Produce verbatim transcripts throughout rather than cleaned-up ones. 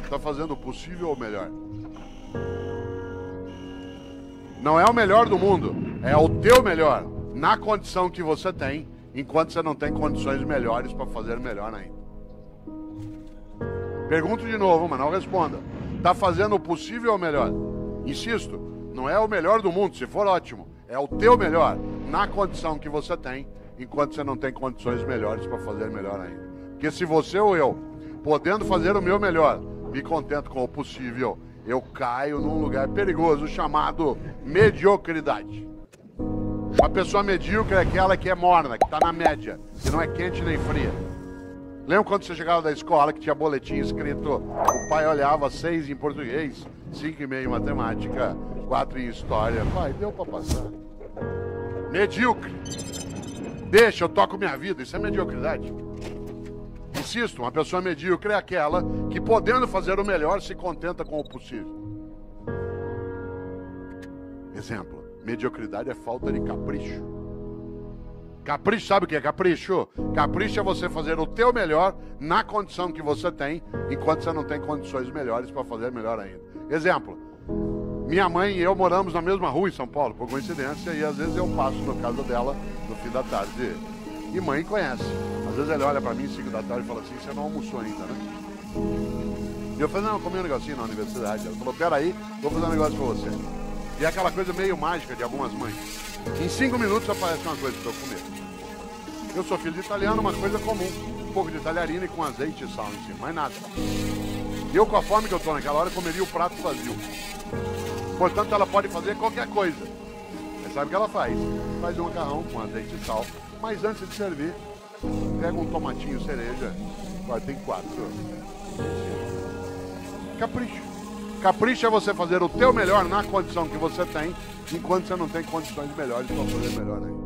Está fazendo o possível ou o melhor? Não é o melhor do mundo, é o teu melhor, na condição que você tem, enquanto você não tem condições melhores para fazer melhor ainda. Pergunto de novo, mas não responda. Está fazendo o possível ou o melhor? Insisto, não é o melhor do mundo, se for ótimo, é o teu melhor, na condição que você tem, enquanto você não tem condições melhores para fazer melhor ainda. Porque se você ou eu, podendo fazer o meu melhor, me contento com o possível, eu caio num lugar perigoso chamado mediocridade. Uma pessoa medíocre é aquela que é morna, que está na média, que não é quente nem fria. Lembra quando você chegava da escola que tinha boletim escrito, o pai olhava seis em português, cinco e meio em matemática, quatro em história. Pai, deu para passar. Medíocre. Deixa, eu toco minha vida, isso é mediocridade. Insisto, uma pessoa medíocre é aquela que, podendo fazer o melhor, se contenta com o possível. Exemplo, mediocridade é falta de capricho. Capricho, sabe o que é capricho? Capricho é você fazer o teu melhor na condição que você tem, enquanto você não tem condições melhores para fazer melhor ainda. Exemplo, minha mãe e eu moramos na mesma rua em São Paulo, por coincidência, e às vezes eu passo na casa dela no fim da tarde. E mãe conhece. Às vezes ele olha pra mim, cinco da tarde, e fala assim, você não almoçou ainda, né? E eu falei, não, eu comi um negocinho na universidade. Ela falou, peraí, vou fazer um negócio pra você. E é aquela coisa meio mágica de algumas mães. Em cinco minutos aparece uma coisa pra eu comer. Eu sou filho de italiano, uma coisa comum. Um pouco de talharina e com azeite e sal em cima, mais nada. E eu, com a fome que eu tô naquela hora, comeria o prato vazio. Portanto, ela pode fazer qualquer coisa. Mas sabe o que ela faz? Faz um macarrão com azeite e sal. Mas antes de servir, pega um tomatinho cereja, corta em quatro. Capricho. Capricho é você fazer o teu melhor na condição que você tem, enquanto você não tem condições melhores para fazer melhor ainda.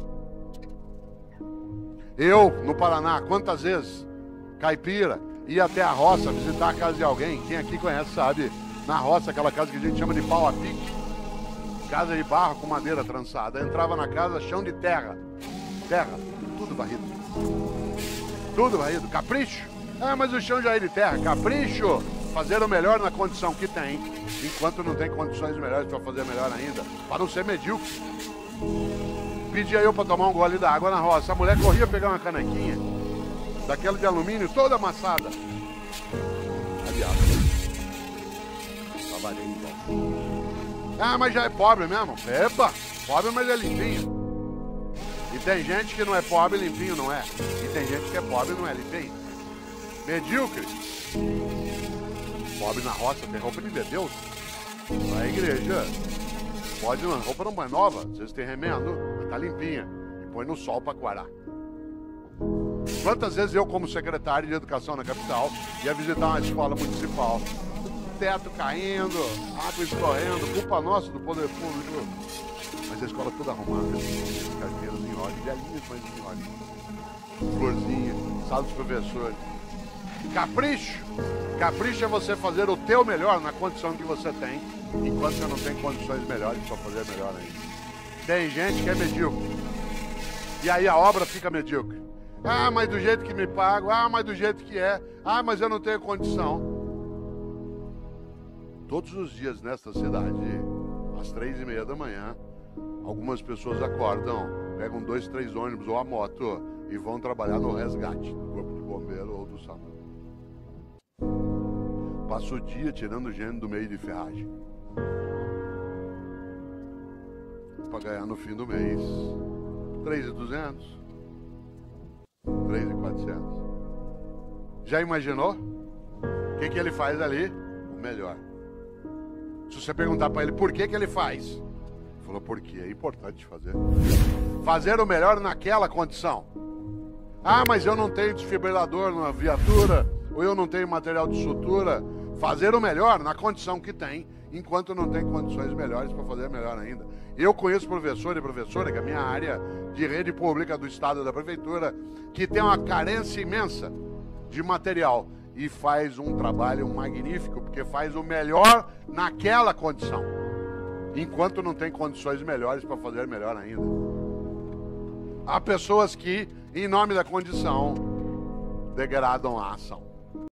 Eu, no Paraná, quantas vezes, caipira, ia até a roça visitar a casa de alguém, quem aqui conhece sabe, na roça, aquela casa que a gente chama de pau a pique, casa de barro com madeira trançada, entrava na casa, chão de terra, terra, tudo varrido, tudo varrido, capricho, ah, mas o chão já é de terra, capricho, fazer o melhor na condição que tem, enquanto não tem condições melhores para fazer melhor ainda, para não ser medíocre. Pedia eu para tomar um gole d'água na roça, a mulher corria pegar uma canequinha, daquela de alumínio, toda amassada. Aliás, trabalhei então. Ah, mas já é pobre mesmo? Epa, pobre, mas é limpinho. E tem gente que não é pobre, limpinho não é. E tem gente que é pobre e não é limpinho. Medíocre. Pobre na roça, tem roupa de Deus. Vai à igreja. Pode, a roupa não é nova, às vezes tem remendo, mas tá limpinha. E põe no sol para coarar. Quantas vezes eu, como secretário de educação na capital, ia visitar uma escola municipal, teto caindo, água escorrendo, culpa nossa do poder público. Mas a escola toda arrumada, carteiras em ordem, velhinhas, mas em ordem. Florzinha, sala dos professores. Capricho. Capricho é você fazer o teu melhor na condição que você tem, enquanto você não tem condições melhores para fazer melhor ainda. Tem gente que é medíocre. E aí a obra fica medíocre. Ah, mas do jeito que me pago, ah, mas do jeito que é, ah, mas eu não tenho condição. Todos os dias nesta cidade, às três e meia da manhã, algumas pessoas acordam, pegam dois, três ônibus ou a moto e vão trabalhar no resgate, no corpo de bombeiro ou do SAMU. Passa o dia tirando gente do meio de ferragem. Para ganhar no fim do mês três mil e duzentos, três mil e quatrocentos. Já imaginou? O que, que ele faz ali? O melhor. Se você perguntar para ele por que, que ele faz, ele falou, porque é importante fazer. Fazer o melhor naquela condição. Ah, mas eu não tenho desfibrilador na viatura, ou eu não tenho material de sutura. Fazer o melhor na condição que tem, enquanto não tem condições melhores para fazer melhor ainda. Eu conheço professor e professora, que é a minha área de rede pública do estado da prefeitura, que tem uma carência imensa de material e faz um trabalho magnífico, porque faz o melhor naquela condição, enquanto não tem condições melhores para fazer melhor ainda. Há pessoas que, em nome da condição, degradam a ação.